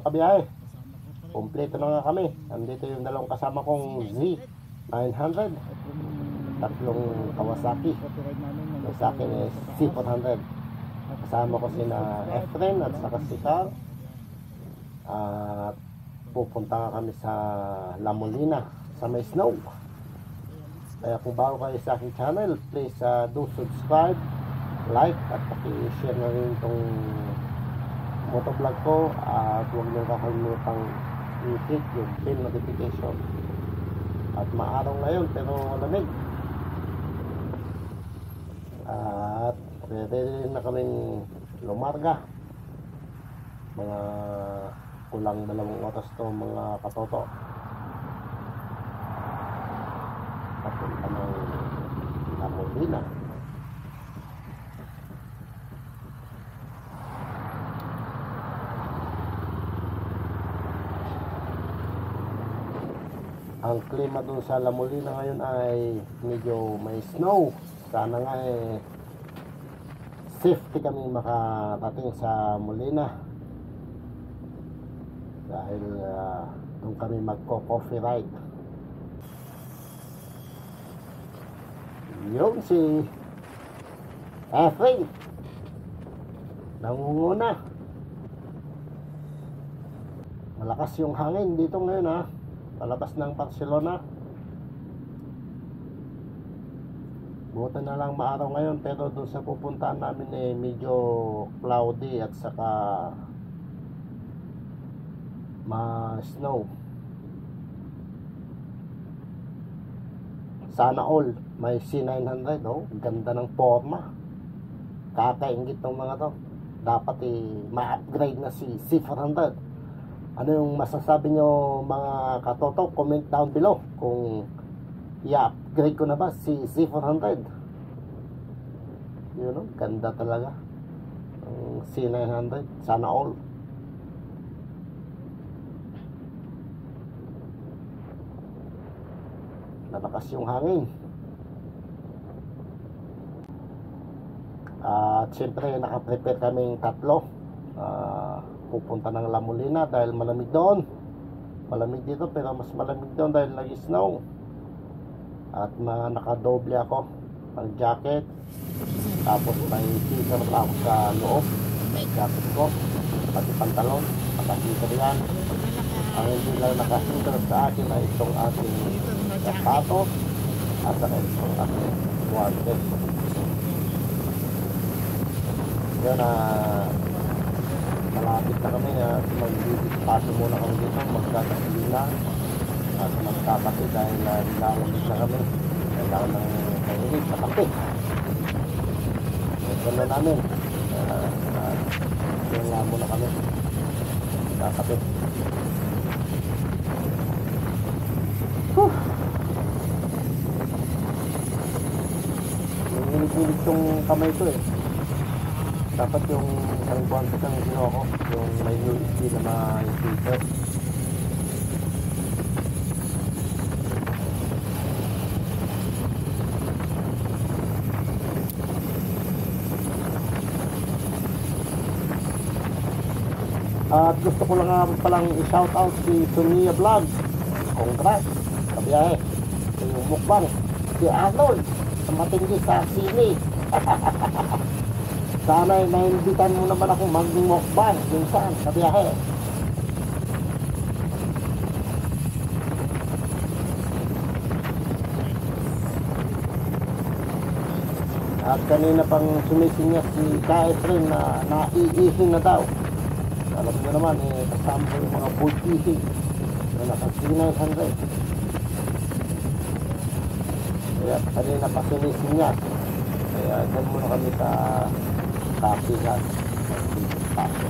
kabiyahe. Kompleto na nga kami. Andito yung dalawang kasama kong Z900. Tatlong Kawasaki. Yung sa akin is C400. Kasama ko sina Efren at saka si Carl. At pupunta nga kami sa La Molina sa may snow. Kaya kung bago kayo sa aking channel, please do subscribe, like at paki-share na rin itong motovlog ko. At huwag nyo kakalimutang i-click yung bell notification. At maaraw ngayon pero malamig. At ready na kaming lumarga. Mga kulang 2 oras to mga katoto. Papunta ng La Molina. Ang klima dun sa La Molina ngayon ay medyo may snow. Sana nga safety kami makarating sa Molina. Dahil doon kami magko-coffee ride. Yung si Efren nangunguna. Malakas yung hangin dito ngayon palabas ng Barcelona. Buti na lang maaraw ngayon, pero doon sa pupuntahan namin medyo cloudy at saka ma-snow. Sana all may C900. Ganda ng forma. Kakaingit ng mga to. Dapat ma-upgrade na si C400. Ano yung masasabi nyo mga katoto? Comment down below kung i-upgrade ko na ba si C400. Yun ganda talaga ang C900. Sana all. Nalakas yung hangin. At siyempre nakaprepare kaming tatlo. Pupunta ng La Molina dahil malamig doon. Malamig dito pero mas malamig doon dahil nag-snow. At nakadoble ako ng jacket. Tapos may t-shirt ako sa loob. Jacket ko. Pati pantalon. Naka-t-shirt yan. Ang hindi lang naka-t-shirt sa akin ay itong ating sapatos at saka itong ating guantes. Yan malapit na kami at mag-dispasyo muna kami dito, magkakasilina at magkapati dahil nilalamig na kami. Kailangan ng kainit sa kape. Ito na namin. Kaya muna kami magkakape. Nililit yung kamay ko Dapat yung isang buwan ko siyang ginawa ko, yung may USB na ma-filter. At gusto ko lang palang i-shout out si Sonia Vlog. Congrats, kabiyahe. Yung mukbang, si Arnold, sa matinggi sa sini. Sana nainvitan mo naman ako mag-mukbang minsan sa biyahe. At kanina pang sumisinya si Efren na naiihi na daw. Alam nyo naman kasama ko yung mga buihi na naka-C900. Kaya kanina pa sumisinya. Kaya dyan muna kami sa kapihan pasok.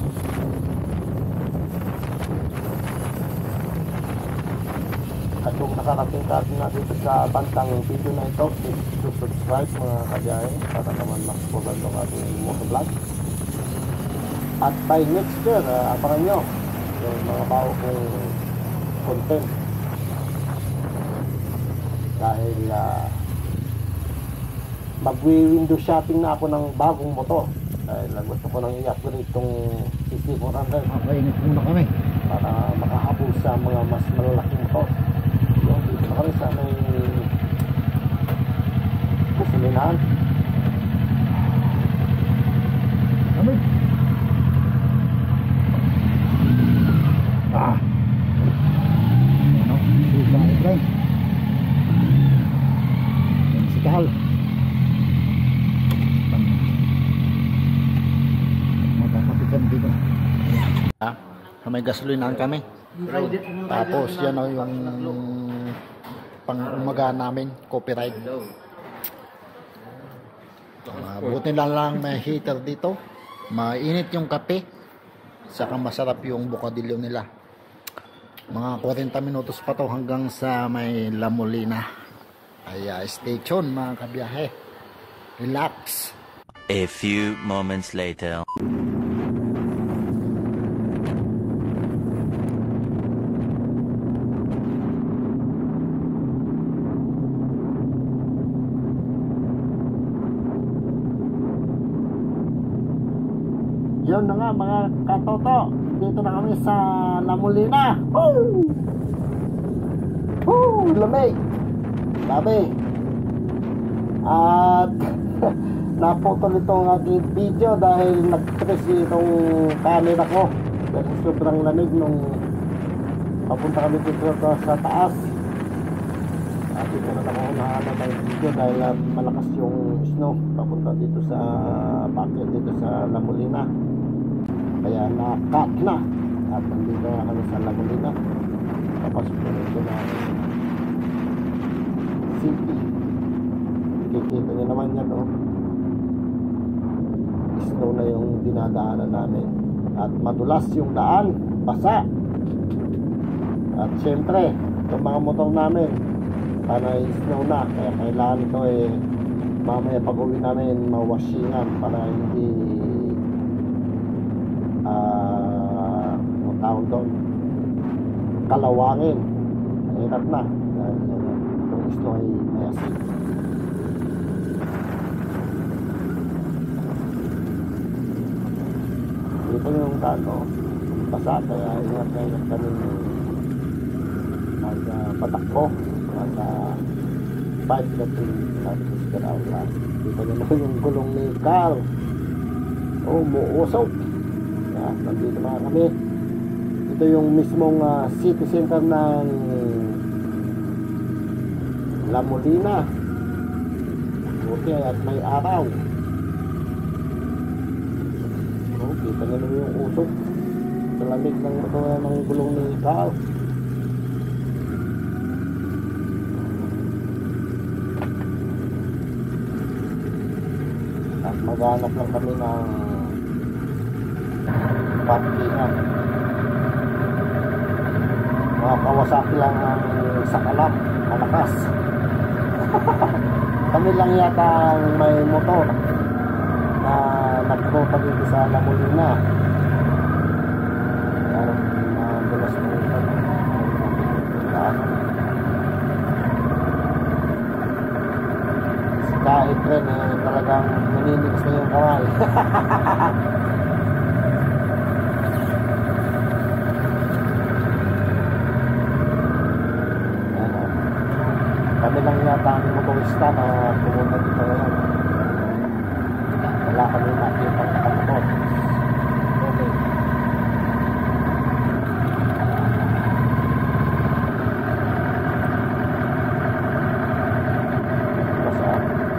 At kung nakarating ka na dito sa bantang video na ito, please do subscribe mga kabiyahe para naman makapagod ang ating motovlog. At by next year, abangan nyo yung mga bago kong content dahil mag-window shopping na ako ng bagong motor. Dahil gusto ko nang i-upgrade itong CC400 Init muna kami. para makahabol sa mga mas malalaking motor. Yung dito na kami sa may gasolinahan. Kami. Ano? Suga Efrain. Yan si Kahal. Magkakapitan dito. May gasolinahan kami. Tapos yan o yung pang-umaga namin, copyright. Buti na lang may heater dito. Mainit yung kape. Saka masarap yung bocadillo nila. Mga 40 minutos pa to hanggang sa may La Molina. Ay stay tuned mga kabiyahe. Relax. A few moments later. Yun na nga mga katoto, dito na kami sa La Molina. Woo! Woo! Lamig! Sabi. At naputol itong aking video dahil nag-stress itong camera ko dahil sobrang lamig nung papunta kami dito sa taas. At dito na ako nahanap ng video dahil malakas yung snow papunta dito sa bakit dito sa La Molina. Kaya na-cut na at nandito na kami sa La Molina. Papasok na dito na city. Kikita nyo naman yan, oh. Snow na yung dinadaanan namin at madulas yung daan, basa. At syempre yung mga motor namin panay snow na, kaya kailangan ito mamaya pag uwi namin mawashingan para hindi tawag doon kalawangin. Hirap na dahil itong snow ay may asin. Dito yung dano basa, kaya ingat kami patakbo at 5 per hour. Dito naman yung gulong ni Carl, umuusok. Nandito na kami. Ito yung mismong city center ng La Molina. Buti at may araw. Kita nyo naman yung usok sa lamig ng gulong ni Carl. At maghanap lang kami ng parkingan. Mga Kawasaki lang ang sakalap, malakas. Kami lang yata ang may motor na nagruta dito sa La Molina. Pero madulas na ito. Si kahit rin talagang naninigas na yung kamay. Kami lang yata ang motorista na pumunta dito ngayon. Wala kami nakita nakamotor. Okay. Basta.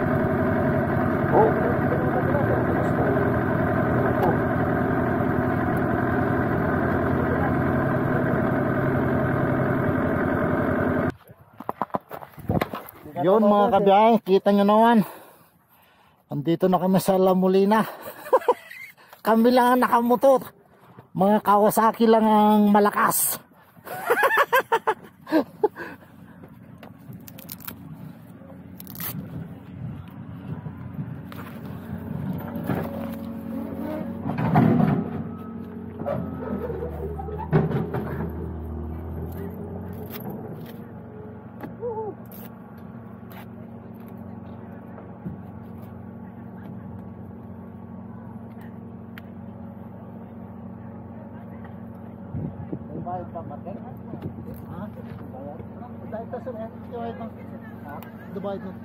Yun mga kabiyahe, kita nyo naman. Andito na kami sa La Molina. Kami lang ang nakamotor. Mga Kawasaki lang ang malakas. ito sir, divide ng divide ng to.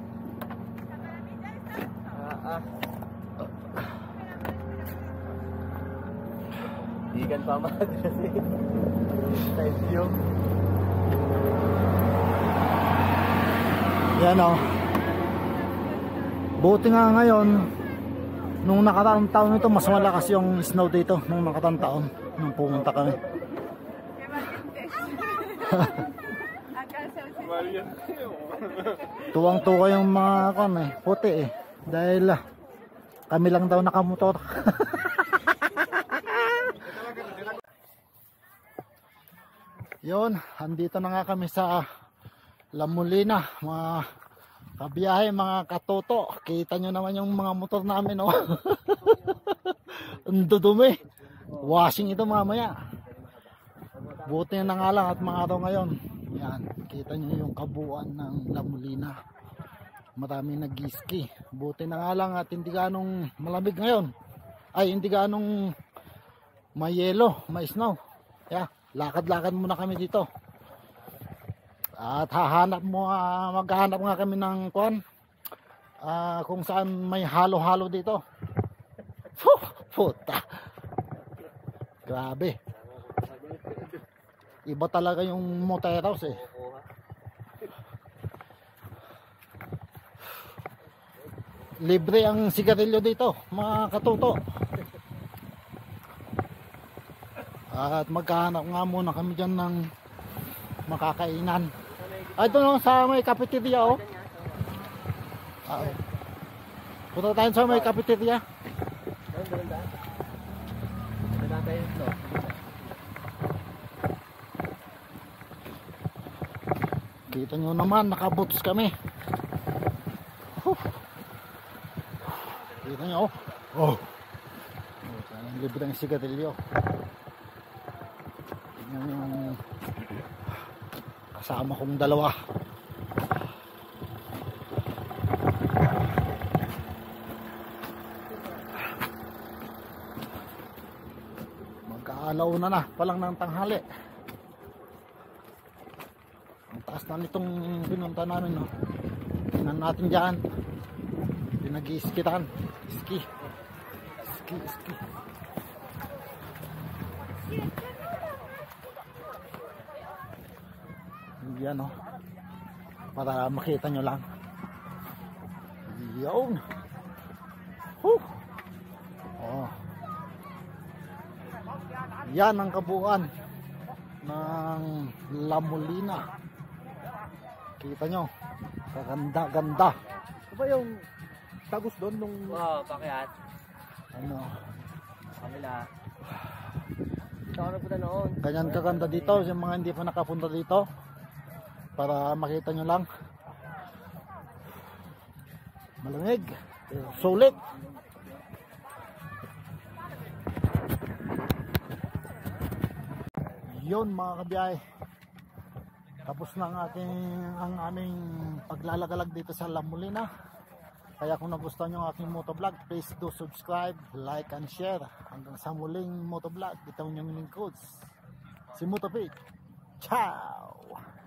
Bigan pa mga kasi. Side view. Yan o. Buti nga ngayon, nung nakaraang taon ito, mas malakas yung snow dito. Nung nakaraang taon, nung pumunta kami. Tuwang-tuwa yung mga puti eh. Dahil kami lang daw nakamotor. Yun, andito na nga kami sa La Molina, mga kabiyahe, mga katoto. Kita nyo naman yung mga motor namin, oh. Ang dudumi. Washing ito mamaya. Buti na nga lang at mga araw ngayon. Yan, kita nyo yung kabuuan ng La Molina. Maraming nag-ski. Buti na nga lang at hindi ganong malamig ngayon. Ay, hindi ganong may yelo, may snow. Yeah, lakad-lakad muna kami dito. At maghahanap nga kami ng kung saan may halo-halo dito. Puta. Grabe. Iba talaga yung Moteros eh. Libre ang sigarilyo dito, mga katuto. At maghahanap nga muna kami dyan ng makakainan. Ay, doon sa may cafeteria, oh. Punta tayo sa may cafeteria. Kita nyo naman, nakaboots kami. Kita nyo, oh. Libre ang sigarilyo. Tingnan yung kasama kong dalawa. Magkaalaw na palang ng tanghali. Ang taas na nitong pinunta namin, no. Tingnan natin dyan. Pinag-i-skitan. Ski. Yan, oh. Para makita nyo lang. Yun. Oh. Yan ang kabuuan ng La Molina. Kita nyo. Kaganda-ganda. Ano ba yung tagos doon nung... Oo, pakiat. Ano? Kamila. Ito ako nagpunta noon. Ganyan kaganda dito. Yung mga hindi pa nakapunta dito. Para makita nyo lang. Malamig. Sulit. Yun mga kabiyahe. Tapos na ang aming paglalagalag dito sa La Molina. Kaya kung nagustuhan nyo ang aking motovlog, please do subscribe, like and share. Hanggang sa muling motovlog, ito yung lingkod. Si Motopig. Ciao!